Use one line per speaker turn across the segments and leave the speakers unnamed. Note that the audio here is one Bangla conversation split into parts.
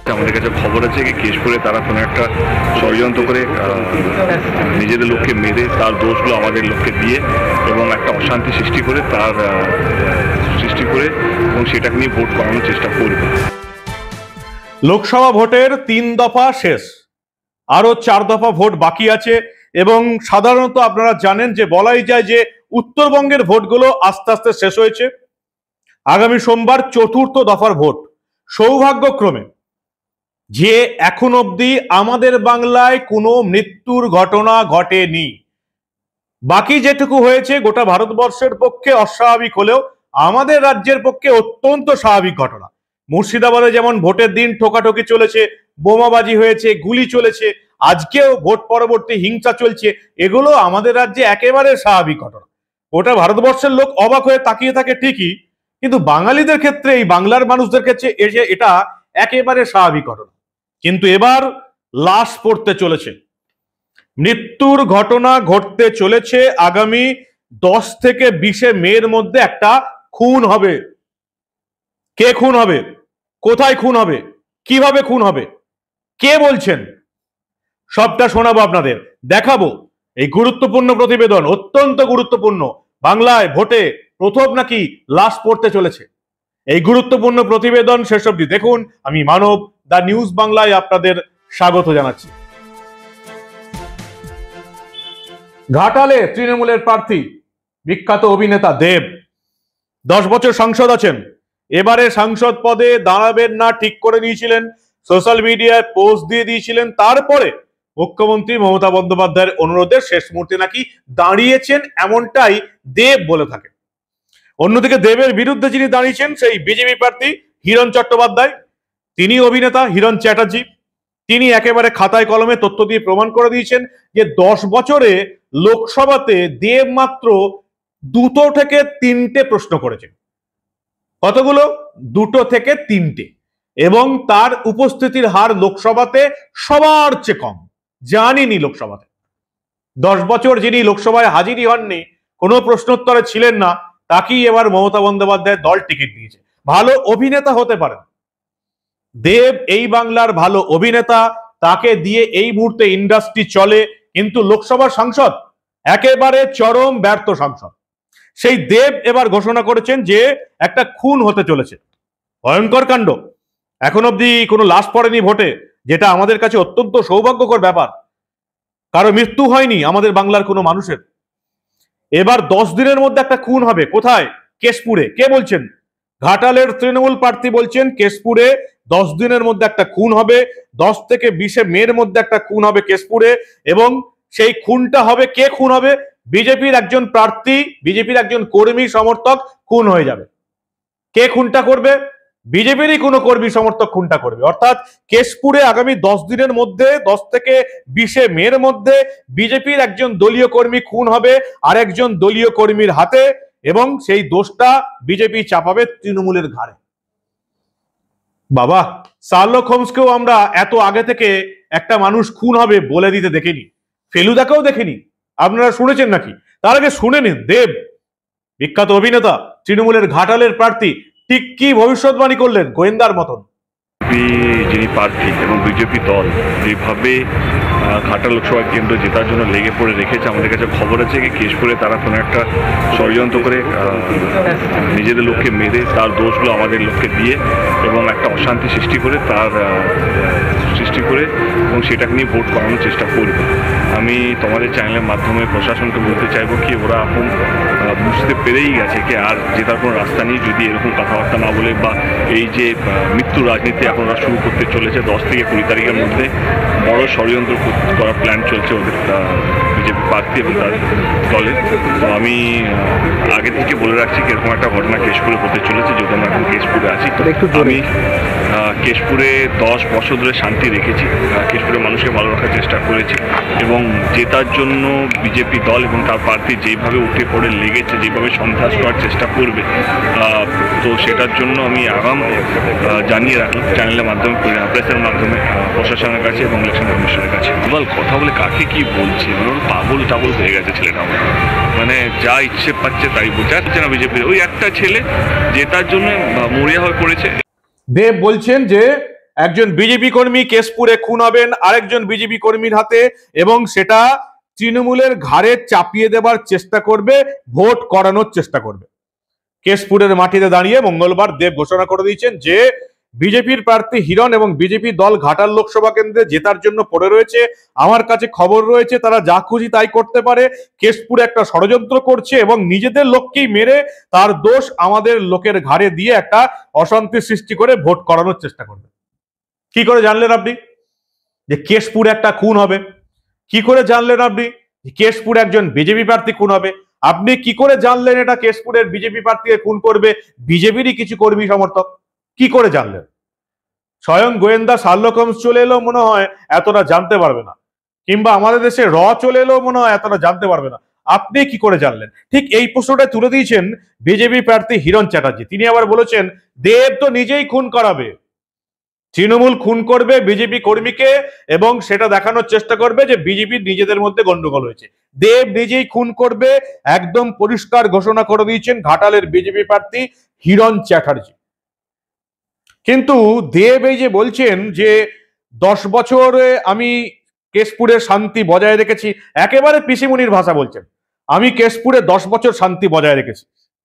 আমাদের কাছে খবর আছে কি কেশপুরে তারা কোনো একটা ষড়যন্ত্র করে নিজেদের লোককে মেরে তার দোষগুলো আমাদের লোককে দিয়ে এবং একটা অশান্তি সৃষ্টি করে এবং সেটাকে নিয়ে ভোট করানোর চেষ্টা করবে।
লোকসভা ভোটের 3 দফা শেষ, আরো 4 দফা ভোট বাকি আছে এবং সাধারণত আপনারা জানেন যে বলাই যায় যে উত্তরবঙ্গের ভোটগুলো আস্তে আস্তে শেষ হয়েছে। আগামী সোমবার 4র্থ দফার ভোট। সৌভাগ্যক্রমে যে এখন অবধি আমাদের বাংলায় কোনো মৃত্যুর ঘটনা ঘটেনি। বাকি যেটুকু হয়েছে গোটা ভারতবর্ষের পক্ষে অস্বাভাবিক হলেও আমাদের রাজ্যের পক্ষে অত্যন্ত স্বাভাবিক ঘটনা। মুর্শিদাবাদে যেমন ভোটের দিন ঠোকাঠকি চলেছে, বোমাবাজি হয়েছে, গুলি চলেছে, আজকেও ভোট পরবর্তী হিংসা চলছে, এগুলো আমাদের রাজ্যে একেবারে স্বাভাবিক ঘটনা। গোটা ভারতবর্ষের লোক অবাক হয়ে তাকিয়ে থাকে ঠিকই, কিন্তু বাঙালিদের ক্ষেত্রে, এই বাংলার মানুষদের ক্ষেত্রে এটা একেবারে স্বাভাবিক ঘটনা। কিন্তু এবার লাশ পড়তে চলেছে, মৃত্যুর ঘটনা ঘটতে চলেছে। আগামী 10 থেকে 20 মের মধ্যে একটা খুন হবে। কে খুন হবে, কোথায় খুন হবে, কিভাবে খুন হবে, কে বলছেন, সবটা শোনাবো আপনাদের, দেখাবো। এই গুরুত্বপূর্ণ প্রতিবেদন, অত্যন্ত গুরুত্বপূর্ণ। বাংলায় ভোটে প্রথম নাকি লাশ পড়তে চলেছে। এই গুরুত্বপূর্ণ প্রতিবেদন শেষ অবধি দেখুন। আমি মানব, দা নিউজ বাংলায় আপনাদের স্বাগত জানাচ্ছি। ঘাটালে তৃণমূলের প্রার্থী বিখ্যাত অভিনেতা দেব 10 বছর সাংসদ আছেন। এবারে সাংসদ পদে দাঁড়াবেন না ঠিক করে নিয়েছিলেন, সোশ্যাল মিডিয়ায় পোস্ট দিয়ে দিয়েছিলেন। তারপরে মুখ্যমন্ত্রী মমতা বন্দ্যোপাধ্যায়ের অনুরোধে শেষ মুহূর্তে নাকি দাঁড়িয়েছেন, এমনটাই দেব বলে থাকে। অন্যদিকে দেবের বিরুদ্ধে যিনি দাঁড়িয়েছেন সেই বিজেপি প্রার্থী হিরণ চট্টোপাধ্যায়, তিনি অভিনেতা হিরণ চ্যাটার্জি। তিনি একেবারে খাতায় কলমে তথ্য দিয়ে প্রমাণ করে দিয়েছেন যে 10 বছরে লোকসভাতে দেব মাত্র 2 থেকে 3টে প্রশ্ন করেছেন। কতগুলো? 2 থেকে 3টে। এবং তার উপস্থিতির হার লোকসভাতে সবার চেয়ে কম, জানিনি লোকসভাতে। 10 বছর যিনি লোকসভায় হাজিরই হননি, কোনো প্রশ্নোত্তরে ছিলেন না, তাকেই এবার মমতা বন্দ্যোপাধ্যায় দল টিকিট দিয়েছে। ভালো অভিনেতা হতে পারেন দেব, এই বাংলার ভালো অভিনেতা, তাকে দিয়ে এই মুহূর্তে ইন্ডাস্ট্রি চলে, কিন্তু লোকসভার সাংসদ একেবারে চরম ব্যর্থ সাংসদ। সেই দেব এবার ঘোষণা করেছেন যে একটা খুন হতে চলেছে। ভয়ঙ্কর কাণ্ড। এখন অবধি কোনো লাশ পড়েনি ভোটে, যেটা আমাদের কাছে অত্যন্ত সৌভাগ্যকর ব্যাপার। কারো মৃত্যু হয়নি আমাদের বাংলার কোনো মানুষের। এবার 10 দিনের মধ্যে একটা খুন হবে। কোথায়? কেশপুরে। কে বলছেন? ঘাটালের তৃণমূল প্রার্থী বলছেন কেশপুরে 10 দিনের মধ্যে একটা খুন হবে। 10 থেকে 20 মের মধ্যে একটা খুন হবে কেশপুরে। এবং সেই খুনটা হবে, কে খুন হবে? বিজেপির একজন প্রার্থী, বিজেপির একজন কর্মী সমর্থক খুন হয়ে যাবে। কে খুনটা করবে? বিজেপিরই কোনো কর্মী সমর্থক খুনটা করবে। অর্থাৎ কেশপুরে আগামী 10 দিনের মধ্যে, 10 থেকে 20 মের মধ্যে বিজেপির একজন দলীয় কর্মী খুন হবে আরেকজন দলীয় কর্মীর হাতে, এবং সেই দোষটা বিজেপি চাপাবে তৃণমূলের ঘাড়ে। বাবা, শার্লক হোমসকেও আমরা এত আগে থেকে একটা মানুষ খুন হবে বলে দিতে দেখিনি, ফেলুদাকেও দেখিনি। আপনারা শুনেছেন নাকি? তার আগে শুনে নিন, দেব বিখ্যাত অভিনেতা, তৃণমূলের ঘাটালের প্রার্থী, ঠিক কি ভবিষ্যৎবাণী করলেন গোয়েন্দার মতন।
যিনি প্রার্থী এবং বিজেপি দল যেভাবে ঘাটাল লোকসভা কেন্দ্র জেতার জন্য লেগে পড়ে রেখেছে, আমাদের কাছে খবর আছে কি কেশপুরে তারা কোনো একটা ষড়যন্ত্র করে নিজেদের লোককে মেরে তার দোষগুলো আমাদের লোককে দিয়ে এবং একটা অশান্তি সৃষ্টি করে এবং সেটাকে নিয়ে ভোট করানোর চেষ্টা করবে। আমি তোমাদের চ্যানেলের মাধ্যমে প্রশাসনকে বলতে চাইবো কি ওরা এখন বুঝতে পেরেই গেছে কি আর জেতার কোনো রাস্তা নেই যদি এরকম কথাবার্তা না বলে, বা এই যে মৃত্যু রাজনীতি এখন ওরা শুরু করতে চলেছে। 10 থেকে 20 তারিখের মধ্যে বড় ষড়যন্ত্র করার প্ল্যান চলছে ওদের বিজেপি প্রার্থী এবং তার দলে। তো আমি আগে থেকে বলে রাখছি কি এরকম একটা ঘটনা কেশপুরে হতে চলেছে, যেহেতু আমরা এখন কেশপুরে আছি। আমি কেশপুরে 10 বছর ধরে শান্তি রেখেছি, কেশপুরের মানুষকে ভালো রাখার চেষ্টা করেছি এবং জেতার জন্য বিজেপি দল এবং তার প্রার্থী যেভাবে উঠে পড়ে লেগেছে, যেভাবে সন্ত্রাস করার চেষ্টা করবে, তো সেটার জন্য আমি আগাম জানিয়ে রাখলাম চ্যানেলের মাধ্যমে, প্রেসের মাধ্যমে প্রশাসনের কাছে এবং ইলেকশন কমিশনের কাছে। বল কথা বলে কাকে কি বলছে, পাগল টাগল হয়ে গেছে ছেলেটা, মানে যা ইচ্ছে পাচ্ছে তাই বলছে। আসছে না বিজেপির ওই একটা ছেলে জেতার জন্য মরিয়া হয়ে পড়েছে।
দেব বলছেন যে একজন বিজেপি কর্মী কেশপুরে খুন হবেন আরেকজন বিজেপি কর্মীর হাতে, এবং সেটা তৃণমূলের ঘাড়ে চাপিয়ে দেবার চেষ্টা করবে, ভোট করানোর চেষ্টা করবে। কেশপুরের মাটিতে দাঁড়িয়ে মঙ্গলবার দেব ঘোষণা করে দিয়েছেন যে বিজেপির প্রার্থী হিরণ এবং বিজেপি দল ঘাটাল লোকসভা কেন্দ্রে জেতার জন্য পড়ে রয়েছে। আমার কাছে খবর রয়েছে তারা যা খুশি তাই করতে পারে। কেশপুরে একটা ষড়যন্ত্র করছে এবং নিজেদের লোককেই মেরে তার দোষ আমাদের লোকের ঘাড়ে দিয়ে একটা অশান্তি সৃষ্টি করে ভোট করানোর চেষ্টা করবে। কি করে জানলেন আপনি যে কেশপুরে একটা খুন হবে? কি করে জানলেন আপনি কেশপুরে একজন বিজেপি প্রার্থী খুন হবে? আপনি কি করে জানলেন এটা কেশপুরের বিজেপি প্রার্থীকে খুন করবে বিজেপিরই কিছু কর্মী সমর্থক? কি করে জানলেন? স্বয়ং গোয়েন্দা শার্লক হোমস চলে এলেও মনে হয় এতটা জানতে পারবে না, কিংবা আমাদের দেশে চলে এলেও মনে হয় এতটা জানতে পারবে না। আপনি কি করে জানলেন? ঠিক এই প্রশ্নটা তুলে দিয়েছেন বিজেপি প্রার্থী হিরণ চ্যাটার্জি। তিনি আবার বলেছেন দেব তো নিজেই খুন করাবে, তৃণমূল খুন করবে বিজেপি কর্মীকে এবং সেটা দেখানোর চেষ্টা করবে যে বিজেপির নিজেদের মধ্যে গন্ডগোল হয়েছে। দেব নিজেই খুন করবে, একদম পরিষ্কার ঘোষণা করে দিয়েছেন ঘাটালের বিজেপি প্রার্থী হিরণ চ্যাটার্জি। কিন্তু দেব এই যে বলছেন যে 10 বছরে আমি কেশপুরের শান্তি বজায় রেখেছি, একেবারে পিসিমুনির ভাষা বলছেন, আমি কেশপুরে 10 বছর শান্তি বজায় রেখেছি,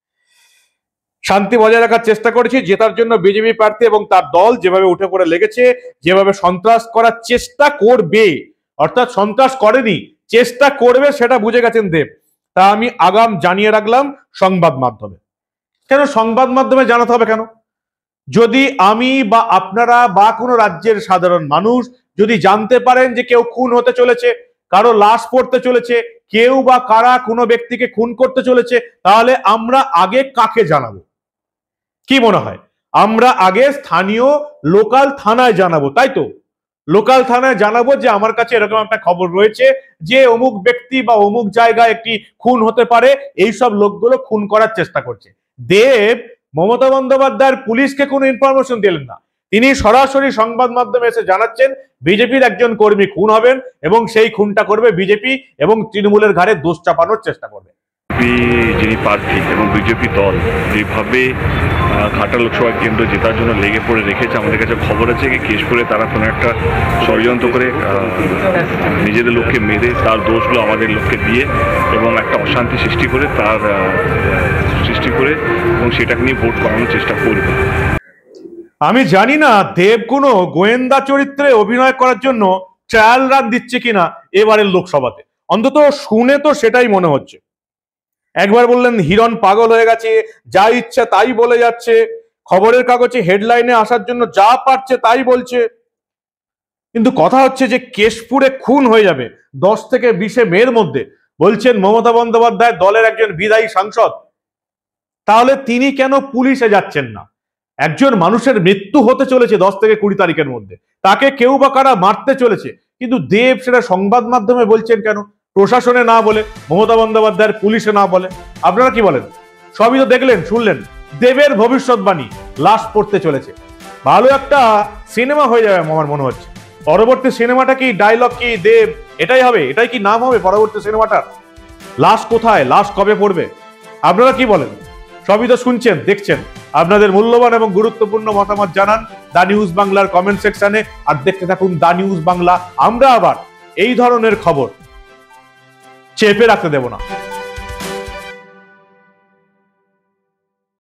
শান্তি বজায় রাখার চেষ্টা করেছি, জেতার জন্য বিজেপি প্রার্থী এবং তার দল যেভাবে উঠে পড়ে লেগেছে, যেভাবে সন্ত্রাস করার চেষ্টা করবে, অর্থাৎ সন্ত্রাস করেনি, চেষ্টা করবে, সেটা বুঝে গেছেন দেব। তা আমি আগাম জানিয়ে রাখলাম সংবাদ মাধ্যমে। কেন সংবাদ মাধ্যমে জানাতে হবে কেন? যদি আমি বা আপনারা বা কোনো রাজ্যের সাধারণ মানুষ যদি জানতে পারেন যে কেউ খুন হতে চলেছে, কারো লাশ পড়তে চলেছে, কেউ বা কারা কোনো ব্যক্তিকে খুন করতে চলেছে, তাহলে আমরা আগে কাকে জানাবো? কি মনে হয়? আমরা আগে স্থানীয় লোকাল থানায় জানাবো, তাই তো? লোকাল থানায় জানাবো যে আমার কাছে এরকম একটা খবর রয়েছে যে অমুক ব্যক্তি বা অমুক জায়গায় একটি খুন হতে পারে, এইসব লোকগুলো খুন করার চেষ্টা করছে। দেব মমতা বন্দ্যোপাধ্যায়ের পুলিশকে কোনো ইনফরমেশন দিলেন না, তিনি সরাসরি সংবাদ মাধ্যমে এসে জানাচ্ছেন বিজেপির একজন কর্মী খুন হবেন এবং সেই খুনটা করবে বিজেপি এবং তৃণমূলের ঘাড়ে দোষ চাপানোর চেষ্টা করবে।
যিনি প্রার্থী এবং বিজেপি দল যেভাবে ঘাটাল লোকসভা কেন্দ্র জেতার জন্য লেগে পড়ে রেখেছে, আমাদের কাছে খবর আছে যে কেশপুরে তারা কোনো একটা ষড়যন্ত্র করে নিজেদের লোককে মেরে তার দোষগুলো আমাদের লোককে দিয়ে এবং একটা অশান্তি সৃষ্টি করে এবং সেটাকে নিয়ে ভোট করানোর চেষ্টা করবে।
আমি জানি না দেব কোনো গোয়েন্দা চরিত্রে অভিনয় করার জন্য ট্রায়াল রান দিচ্ছে কিনা এবারের লোকসভাতে, অন্তত শুনে তো সেটাই মনে হচ্ছে। একবার বললেন হিরণ পাগল হয়ে গেছে, যা ইচ্ছা তাই বলে যাচ্ছে, খবরের কাগজে হেডলাইনে আসার জন্য যা পারছে তাই বলছে। কিন্তু কথা হচ্ছে যে কেশপুরে খুন হয়ে যাবে 10 থেকে 20 মের মধ্যে, বলছেন মমতা বন্দ্যোপাধ্যায় দলের একজন বিদায়ী সাংসদ। তাহলে তিনি কেন পুলিশে যাচ্ছেন না? একজন মানুষের মৃত্যু হতে চলেছে 10 থেকে 20 তারিখের মধ্যে, তাকে কেউ বা কারা মারতে চলেছে, কিন্তু দেব সেটা সংবাদ মাধ্যমে বলছেন কেন? প্রশাসনে না বলে, মমতা বন্দ্যোপাধ্যায়ের পুলিশে না বলে। আপনারা কি বলেন? সবই তো দেখলেন, শুনলেন। দেবের ভবিষ্যৎবাণী, লাশ পড়তে চলেছে, ভালো একটা সিনেমা হয়ে যাবে আমার মনে হচ্ছে। পরবর্তী সিনেমাটা কি, ডায়লগ কি, দেব এটাই হবে, এটাই কি নাম হবে পরবর্তী সিনেমাটার? লাশ কোথায়, লাশ কবে পড়বে? আপনারা কি বলেন? সবই তো শুনছেন, দেখছেন। আপনাদের মূল্যবান এবং গুরুত্বপূর্ণ মতামত জানান দা নিউজ বাংলার কমেন্ট সেকশনে, আর দেখতে থাকুন দা নিউজ বাংলা। আমরা আবার এই ধরনের খবর চেপে রাখতে দেব না।